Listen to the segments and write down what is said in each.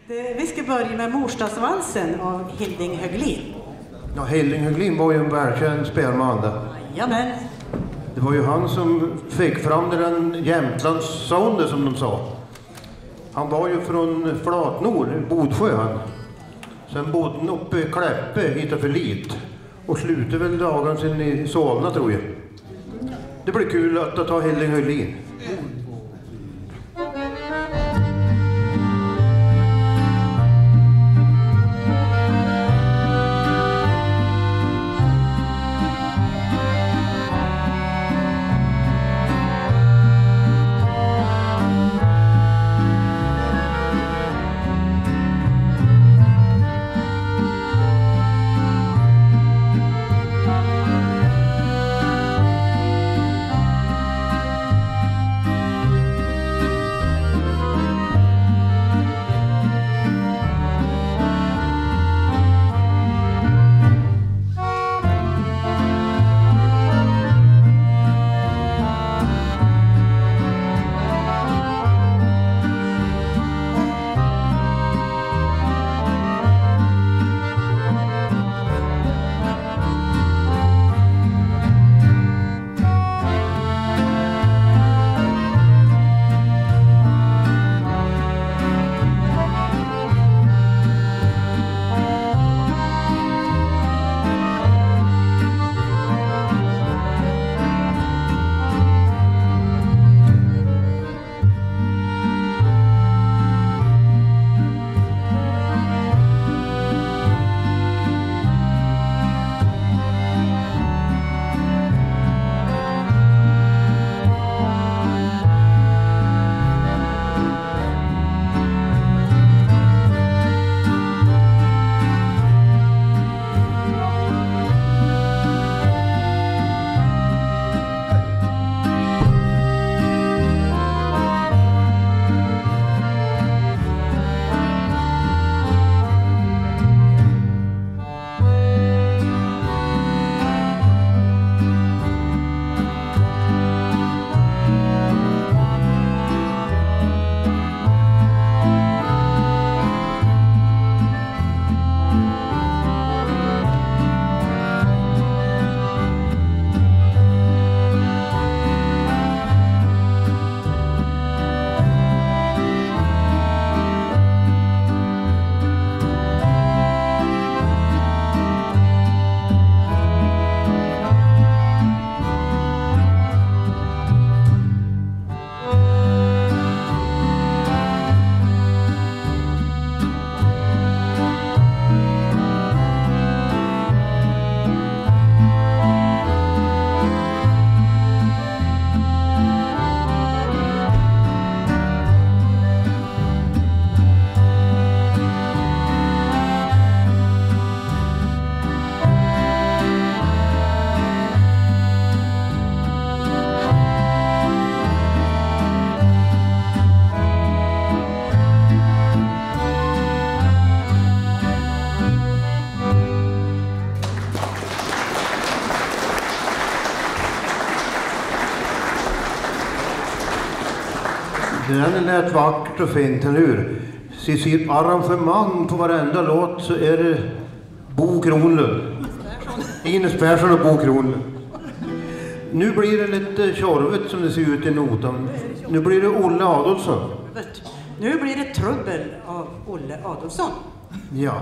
Vi ska börja med Morstadsvalsen av Hilding Höglin. Ja, Hilding Höglin var ju en världskänd spelman där. Jajamän. Det var ju han som fick fram den Jämtlandssoundet som de sa. Han var ju från Flatnord, Bodsjö han. Sen bodde han uppe i Kläppe, hittade för lit. Och slutade väl dagen sen i Solna tror jag. Det blir kul att ta Hilding Höglin. Den lät vackert och fint, eller hur? I sitt arrangemang på varenda låt så är det Bo Kronlund. Ines Persson och Bo Kronlund. Nu blir det lite tjorvet som det ser ut i notan. Nu blir det Olle Adolfsson. Nu blir det Trubbel av Olle Adolfsson. Ja.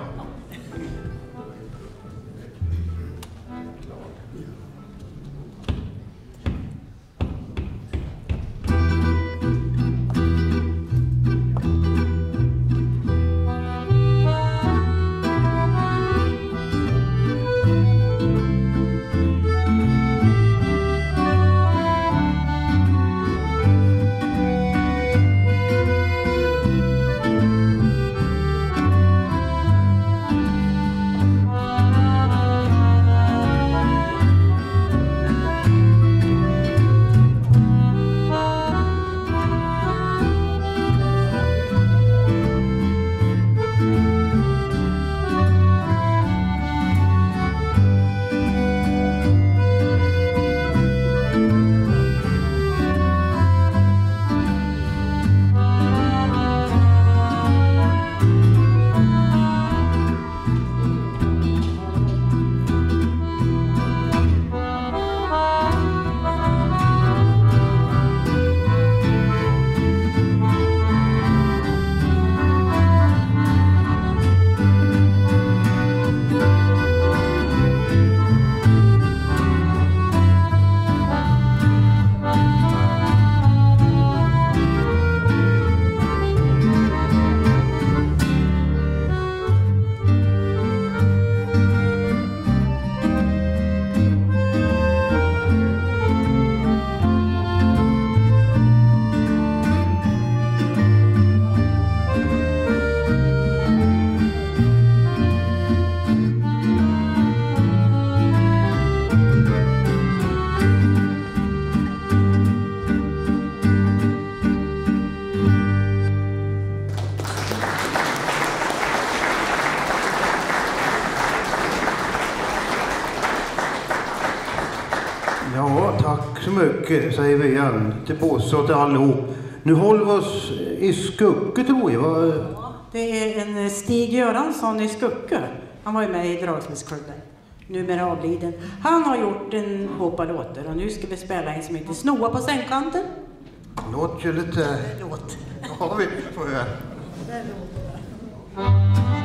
så mycket, säger vi igen till Bosse och till allihop. Nu håller vi oss i Skucke, tror jag. Va? Det är en Stig Göransson i Skucke. Han var ju med i Dragspelsklubben. Numera avliden. Han har gjort en hoppa låtar och nu ska vi spela en som heter Snoa på sängkanten. Låter ju lite... Låt. Ja, vi får höra. Det låter.